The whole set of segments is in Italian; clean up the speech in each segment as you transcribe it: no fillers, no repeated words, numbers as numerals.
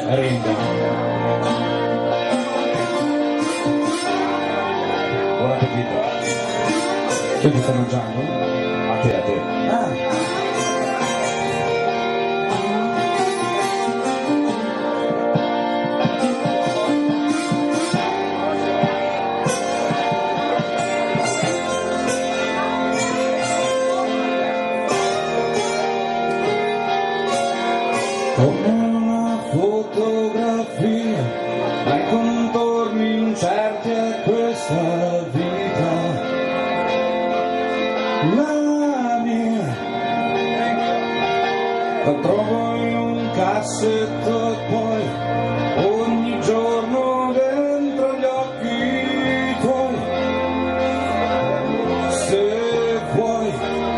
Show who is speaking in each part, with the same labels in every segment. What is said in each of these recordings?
Speaker 1: Rinda. Buon appetito. Che ti sta mangiando? A te, a te.
Speaker 2: Come una fotografia, dai contorni incerti a questa vita, la mia, la trovo in un cassetto e poi ogni giorno dentro gli occhi tuoi, se vuoi.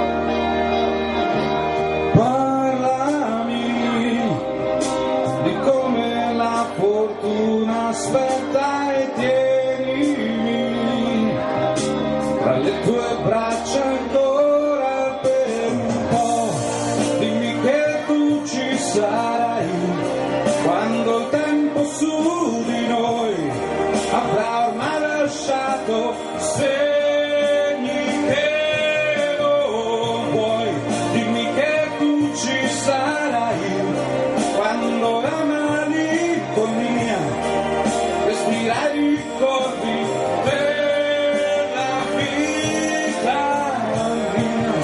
Speaker 2: Di come la fortuna aspetta e tienimi tra le tue braccia ancora per un po'. Dimmi che tu ci sarai quando il tempo su di noi avrà ormai lasciato segni che non vuoi. Dimmi che tu ci sarai quando la malinconia respira i ricordi della vita mia.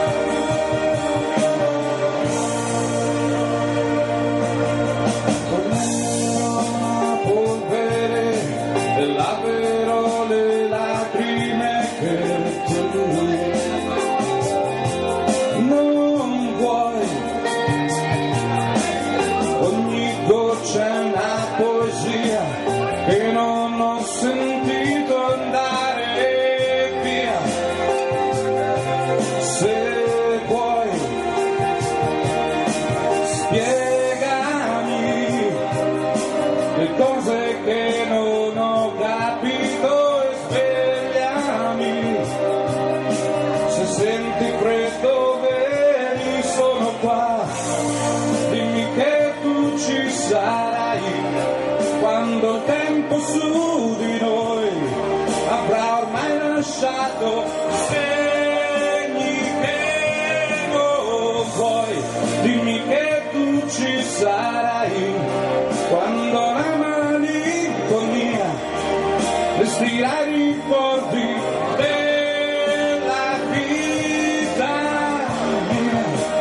Speaker 2: Tornerò a polvere e laverò le lacrime che tu non vuoi. Ogni goccia è una poesia che non ho sentito andare via. Se vuoi, spiegami le cose che non ho capito e svegliami. Se senti freddo, vieni, sono qua. Dimmi che tu ci sarai quando il tempo su di noi avrà ormai lasciato segni che non vuoi. Dimmi che tu ci sarai quando la malinconia respira i ricordi della vita mia.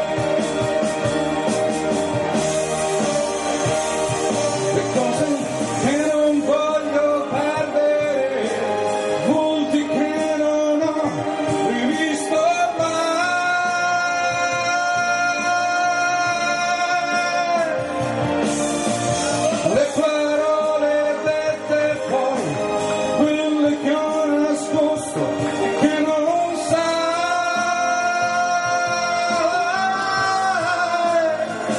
Speaker 2: Le parole dette poi, quelle che ho nascosto, che non sai.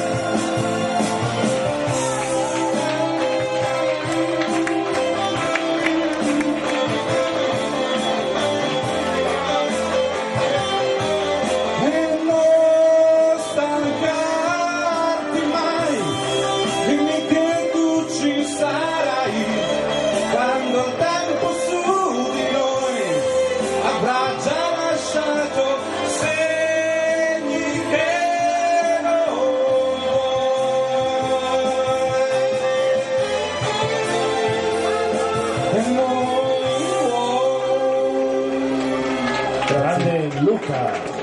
Speaker 2: E non stancarti mai, dimmi che ci sarai quando il tempo su di noi avrà già lasciato segni che non vuoi. E non vuoi.
Speaker 1: Grande Luca.